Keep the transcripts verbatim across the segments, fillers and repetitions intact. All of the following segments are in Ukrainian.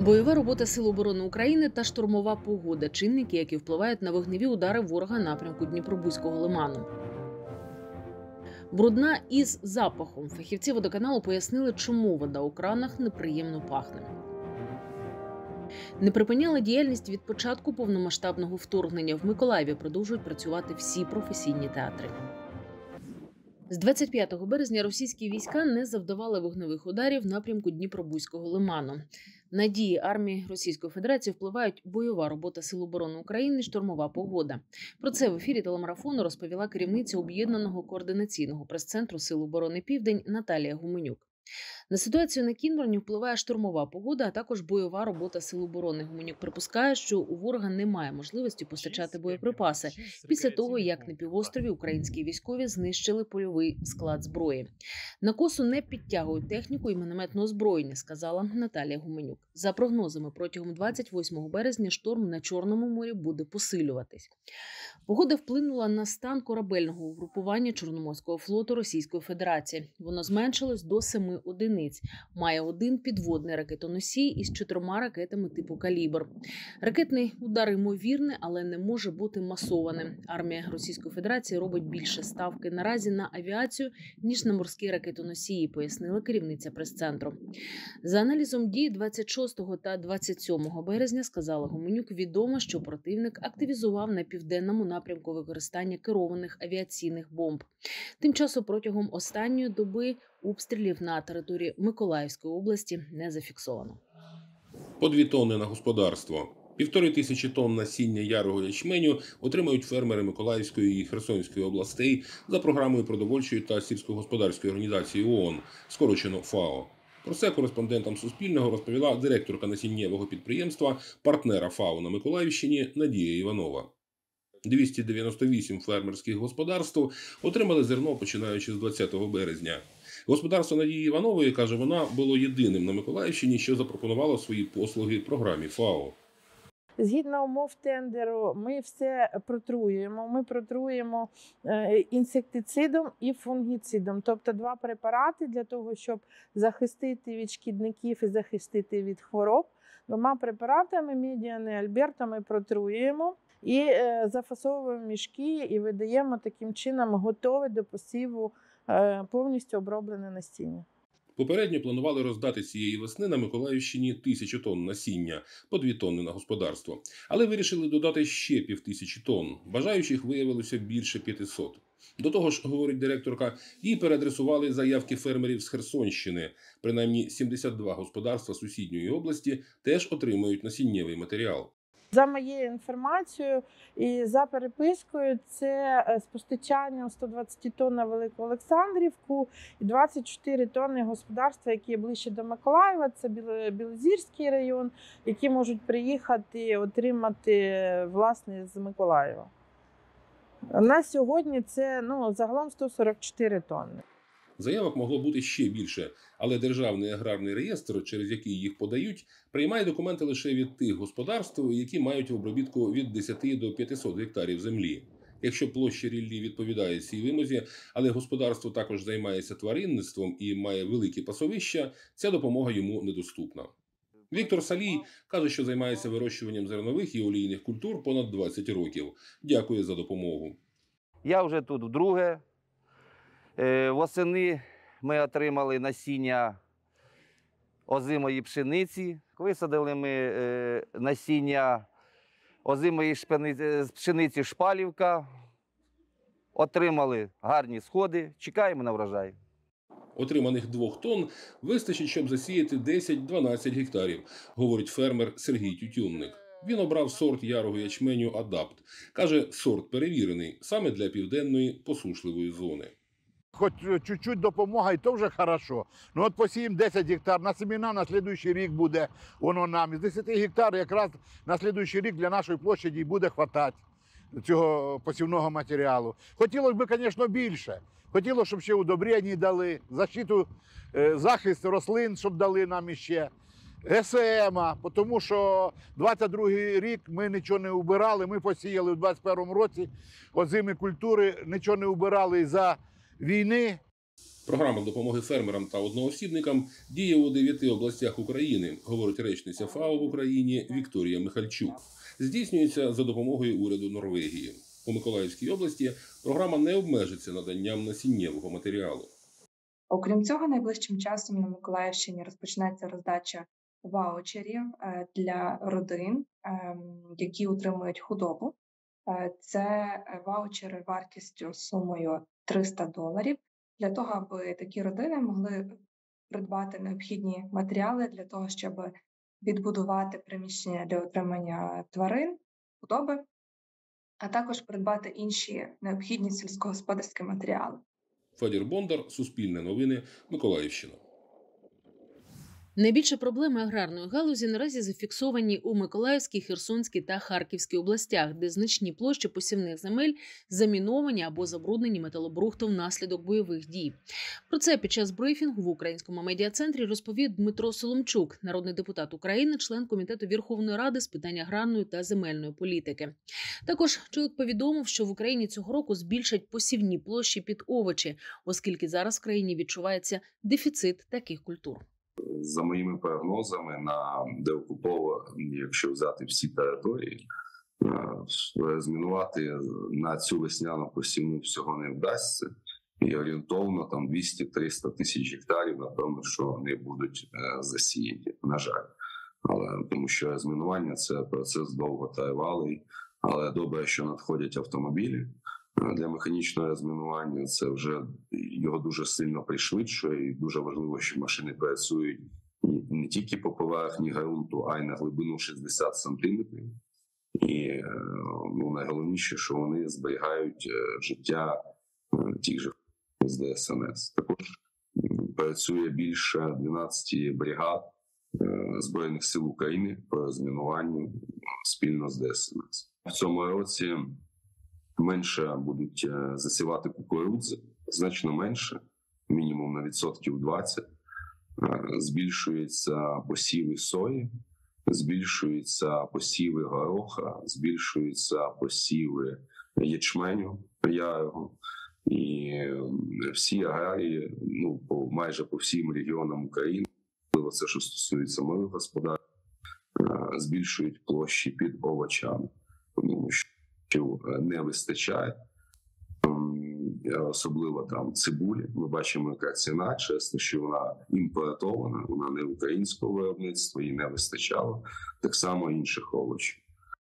Бойова робота Сил оборони України та штурмова погода – чинники, які впливають на вогневі удари ворога напрямку Дніпробузького лиману. Брудна із запахом. Фахівці водоканалу пояснили, чому вода у кранах неприємно пахне. Не припиняли діяльність від початку повномасштабного вторгнення. В Миколаєві продовжують працювати всі професійні театри. З двадцять п'ятого березня російські війська не завдавали вогневих ударів в напрямку Дніпробузького лиману. На дії армії Російської Федерації впливають бойова робота Сил оборони України і штурмова погода. Про це в ефірі телемарафону розповіла керівниця Об'єднаного координаційного прес-центру Сил оборони Південь Наталія Гуменюк. На ситуацію на Кінбурні впливає штурмова погода, а також бойова робота Сил оборони. Гуменюк припускає, що у ворога немає можливості постачати боєприпаси після того, як на півострові українські військові знищили польовий склад зброї. На косу не підтягують техніку і мінометне озброєння, сказала Наталія Гуменюк. За прогнозами, протягом двадцять восьмого березня шторм на Чорному морі буде посилюватись. Погода вплинула на стан корабельного угрупування Чорноморського флоту Російської Федерації. Воно зменшилось до семи одиниць. Має один підводний ракетоносій із чотирма ракетами типу «Калібр». Ракетний удар ймовірний, але не може бути масованим. Армія Російської Федерації робить більше ставки наразі на авіацію, ніж на морські ракетоносії, пояснила керівниця прес-центру. За аналізом дій двадцять шостого та двадцять сьомого березня, сказала Гуменюк, відомо, що противник активізував на південному напрямку використання керованих авіаційних бомб. Тим часом протягом останньої доби обстрілів на території Миколаївської області не зафіксовано. По дві тонни на господарство. Півтори тисячі тонн насіння ярого ячменю отримають фермери Миколаївської і Херсонської областей за програмою продовольчої та сільськогосподарської організації ООН, скорочено ФАО. Про це кореспондентам Суспільного розповіла директорка насіннєвого підприємства, партнера ФАО на Миколаївщині Надія Іванова. двісті дев'яносто вісім фермерських господарств отримали зерно, починаючи з двадцятого березня. Господарство Надії Іванової, каже вона, було єдиним на Миколаївщині, що запропонувало свої послуги програмі ФАО. Згідно умов тендеру, ми все протруюємо. Ми протруємо інсектицидом і фунгіцидом, тобто два препарати для того, щоб захистити від шкідників і захистити від хвороб. Двома препаратами Медіан і Альберто ми протруюємо і зафасовуємо мішки і видаємо таким чином готове до посіву повністю оброблене насіння. Попередньо планували роздати цієї весни на Миколаївщині тисячу тонн насіння, по дві тонни на господарство. Але вирішили додати ще півтисячі тонн. Бажаючих виявилося більше п'ятисот. До того ж, говорить директорка, їй переадресували заявки фермерів з Херсонщини. Принаймні сімдесят два господарства сусідньої області теж отримують насіннєвий матеріал. За моєю інформацією і за перепискою, це з постачанням сто двадцять тонн на Велику Олександрівку і двадцять чотири тонни господарства, які є ближче до Миколаєва, це Білозірський район, які можуть приїхати і отримати, власне, з Миколаєва. На сьогодні це ну, загалом сто сорок чотири тонни. Заявок могло бути ще більше, але Державний аграрний реєстр, через який їх подають, приймає документи лише від тих господарств, які мають в обробітку від десяти до п'ятисот гектарів землі. Якщо площа ріллі відповідає цій вимозі, але господарство також займається тваринництвом і має великі пасовища, ця допомога йому недоступна. Віктор Салій каже, що займається вирощуванням зернових і олійних культур понад двадцять років. Дякує за допомогу. Я вже тут вдруге. Восени ми отримали насіння озимої пшениці. Висадили ми насіння озимої пшениці Шпалівка. Отримали гарні сходи. Чекаємо на врожай. Отриманих двох тонн вистачить, щоб засіяти десять-дванадцять гектарів, говорить фермер Сергій Тютюнник. Він обрав сорт ярого ячменю «Адапт». Каже, сорт перевірений саме для південної посушливої зони. Хоч чуть-чуть допомога, і то вже хорошо. Ну от посіємо десять гектар, на семена на слідуючий рік буде воно нам. З десяти гектар якраз на слідуючий рік для нашої площаді буде хватати цього посівного матеріалу. Хотілося б, звісно, більше. Хотілося, щоб ще удобрення дали, защиту, захист рослин, щоб дали нам іще. ГСМ, тому що двадцять другий рік ми нічого не убирали, ми посіяли в двадцять першому році озимі культури, нічого не убирали за війни. Програма допомоги фермерам та одноосібникам діє у дев'яти областях України, говорить речниця ФАО в Україні Вікторія Михальчук. Здійснюється за допомогою уряду Норвегії. У Миколаївській області програма не обмежиться наданням насіннєвого матеріалу. Окрім цього, найближчим часом на Миколаївщині розпочнеться роздача ваучерів для родин, які утримують худобу. Це ваучери вартістю сумою триста доларів, для того, аби такі родини могли придбати необхідні матеріали для того, щоб відбудувати приміщення для утримання тварин, худоби, а також придбати інші необхідні сільськогосподарські матеріали. Федір Бондар, Суспільне новини, Миколаївщина. Найбільше проблеми аграрної галузі наразі зафіксовані у Миколаївській, Херсонській та Харківській областях, де значні площі посівних земель заміновані або забруднені металобрухтом внаслідок бойових дій. Про це під час брифінгу в Українському медіа-центрі розповів Дмитро Соломчук, народний депутат України, член Комітету Верховної Ради з питань аграрної та земельної політики. Також чоловік повідомив, що в Україні цього року збільшать посівні площі під овочі, оскільки зараз в країні відчувається дефіцит таких культур. За моїми прогнозами, на деокуповані, якщо взяти всі території, змінувати на цю весняну посівну всього не вдасться. І орієнтовно там двісті-триста тисяч гектарів, напевно, що не будуть засіяні, на жаль. Але тому що розмінування – це процес довготривалий, але добре, що надходять автомобілі для механічного розмінування. Це вже його дуже сильно пришвидшує, і дуже важливо, що машини працюють не тільки по поверхні ґрунту, а й на глибину шістдесят сантиметрів. І ну, найголовніше, що вони зберігають життя тих же з Де Ес Ен Ес. Також працює більше дванадцять бригад Збройних сил України по розмінуванню спільно з Де Ес Ен Ес. В цьому році менше будуть засівати кукурудзи, значно менше, мінімум на відсотків двадцять. Збільшуються посіви сої, збільшуються посіви гороха, збільшуються посіви ячменю ярого. І всі аграрії, ну, по, майже по всім регіонам України, це що стосується малих господарств, збільшують площі під овочами, тому що не вистачає, особливо там цибулі. Ми бачимо, яка ціна, чесно, що вона імпортована, вона не українського виробництва, їй не вистачало, так само інших овочів.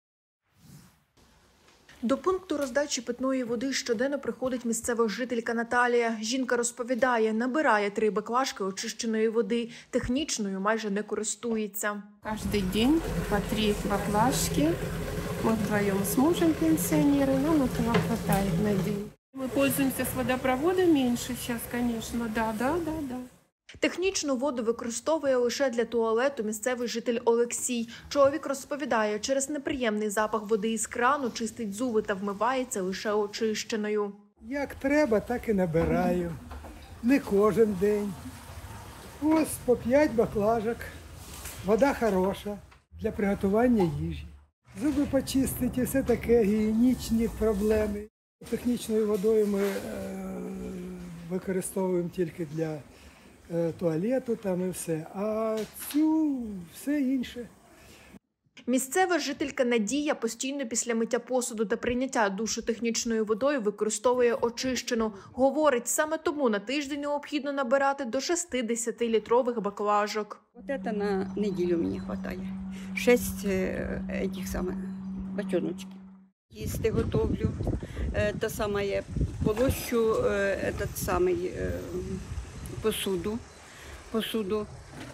До пункту роздачі питної води щоденно приходить місцева жителька Наталія. Жінка розповідає, набирає три баклажки очищеної води, технічною майже не користується. Кожен день по три баклажки. Мы вдвоем с мужем пенсионеры, нам этого хватает на день. Мы пользуемся с водопровода меньше сейчас, конечно, да, да, да, да. Технічну воду використовує лише для туалету місцевий житель Олексій. Чоловік розповідає, через неприємний запах води із крану чистить зуби та вмивається лише очищеною. Як треба, так і набираю. Не кожен день. Ось по п'ять баклажок. Вода хороша для приготування їжі. Зуби почистити, все таке, гігієнічні проблеми. Технічною водою ми е, використовуємо тільки для е, туалету там і все, а цю все інше. Місцева жителька Надія постійно після миття посуду та прийняття душу технічною водою використовує очищену. Говорить, саме тому на тиждень необхідно набирати до шестидесятилітрових баклажок. Вот это на неделю мне хватает. Шесть этих самых бочоночки. Їсти готовлю. Те саме полощу, этот самий посуду. посуду.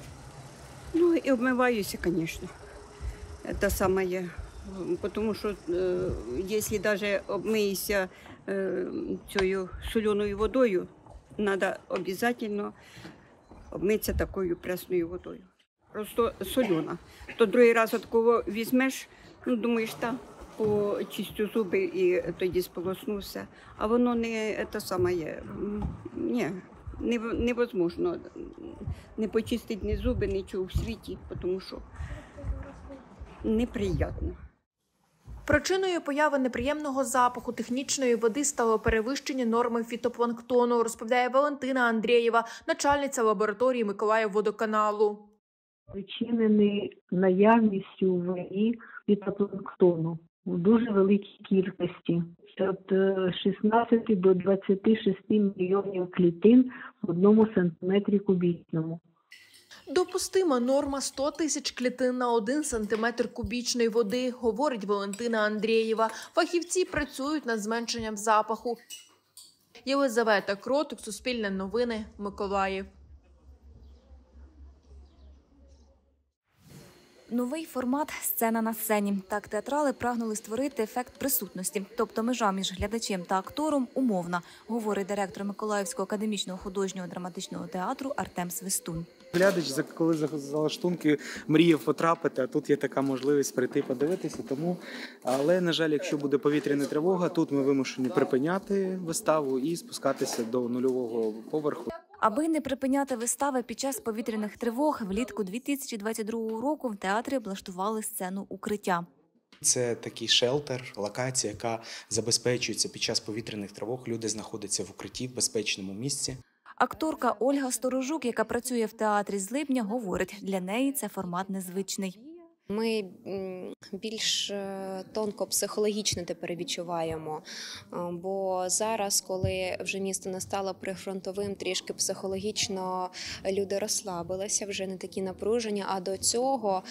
Ну і обмиваюся, звісно. Те саме, тому що якщо навіть обмиєшся цією соленою водою, треба обов'язково обмитися такою пресною водою. Просто солена. То другий раз от кого візьмеш, ну думаєш, там почистю зуби і тоді сполоснувся. А воно не те саме, ні, невозможно не почистити ні зуби, нічого в світі, тому що неприємно. Причиною появи неприємного запаху технічної води стало перевищення норми фітопланктону, розповідає Валентина Андрієва, начальниця лабораторії Миколаївводоканалу. Спричинений наявністю в воді фітопланктону в дуже великій кількості. Від шістнадцяти до двадцяти шести мільйонів клітин в одному сантиметрі кубічному. Допустима норма сто тисяч клітин на один сантиметр кубічної води, говорить Валентина Андрієва. Фахівці працюють над зменшенням запаху. Єлизавета Кротик, Суспільне новини, Миколаїв. Новий формат «Сцена на сцені». Так театрали прагнули створити ефект присутності, тобто межа між глядачем та актором умовна, говорить директор Миколаївського академічного художнього драматичного театру Артем Свистун. Глядач, коли за лаштунки мріяв потрапити, а тут є така можливість прийти подивитися. Тому, але, на жаль, якщо буде повітряна тривога, тут ми вимушені припиняти виставу і спускатися до нульового поверху. Аби не припиняти вистави під час повітряних тривог, влітку дві тисячі двадцять другого року в театрі облаштували сцену укриття. Це такий шелтер, локація, яка забезпечується під час повітряних тривог. Люди знаходяться в укритті, в безпечному місці. Акторка Ольга Сторожук, яка працює в театрі з липня, говорить, для неї це формат незвичний. Ми більш тонко психологічно тепер відчуваємо, бо зараз, коли вже місто не стало прифронтовим, трішки психологічно люди розслабилися, вже не такі напружені, а до цього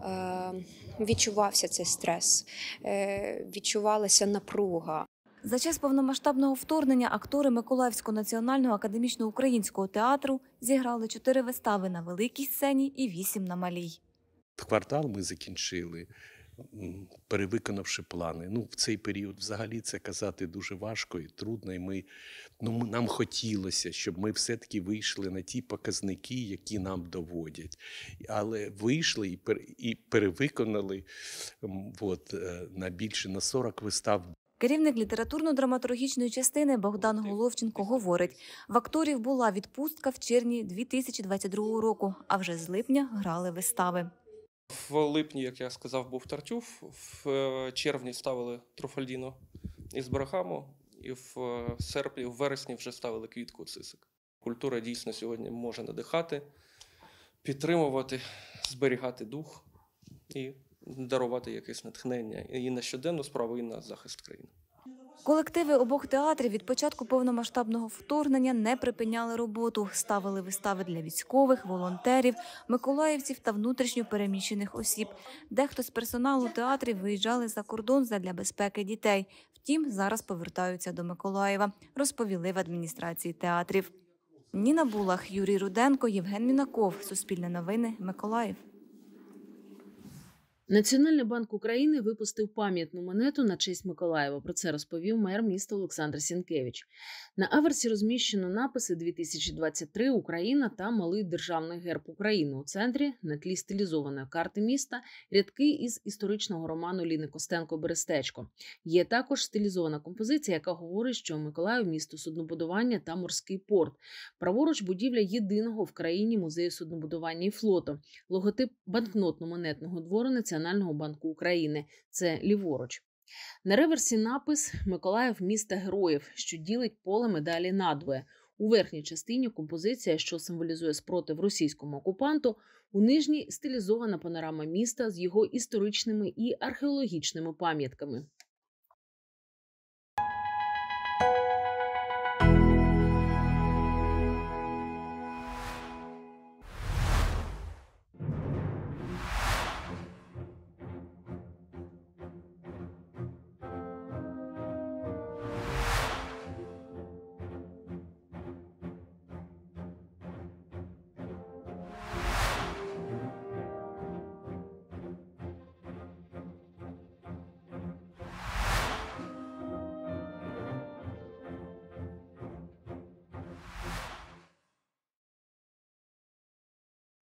відчувався цей стрес, відчувалася напруга. За час повномасштабного вторгнення актори Миколаївського національного академічного українського театру зіграли чотири вистави на великій сцені і вісім на малій. Квартал ми закінчили, перевиконавши плани. Ну, в цей період взагалі це казати дуже важко і трудно. І ми, ну, нам хотілося, щоб ми все-таки вийшли на ті показники, які нам доводять. Але вийшли і, пер, і перевиконали от, на більше на сорок вистав. Керівник літературно-драматургічної частини Богдан Головченко говорить, в акторів була відпустка в червні дві тисячі двадцять другого року, а вже з липня грали вистави. В липні, як я сказав, був Тартюф, в червні ставили Труфальдіно із Барахаму, і в серпні, в вересні вже ставили Квітку Цисик. Культура дійсно сьогодні може надихати, підтримувати, зберігати дух і дарувати якесь натхнення і на щоденну справу, і на захист країни. Колективи обох театрів від початку повномасштабного вторгнення не припиняли роботу. Ставили вистави для військових, волонтерів, миколаївців та внутрішньо переміщених осіб. Дехто з персоналу театрів виїжджали за кордон задля безпеки дітей. Втім, зараз повертаються до Миколаєва, розповіли в адміністрації театрів. Ніна Булах, Юрій Руденко, Євген Мінаков. Суспільне новини, Миколаїв. Національний банк України випустив пам'ятну монету на честь Миколаєва. Про це розповів мер міста Олександр Сінкевич. На аверсі розміщено написи дві тисячі двадцять три Україна та малий державний герб України. У центрі на тлі стилізованої карти міста рядки із історичного роману Ліни Костенко «Берестечко». Є також стилізована композиція, яка говорить, що Миколаїв – місто суднобудування та морський порт. Праворуч будівля єдиного в країні музею суднобудування і флоту. Логотип банкнотно-монетного двору Національного банку України. Це ліворуч. На реверсі напис «Миколаїв – місто героїв», що ділить поле медалі надвоє. У верхній частині композиція, що символізує спротив російському окупанту, у нижній – стилізована панорама міста з його історичними і археологічними пам'ятками.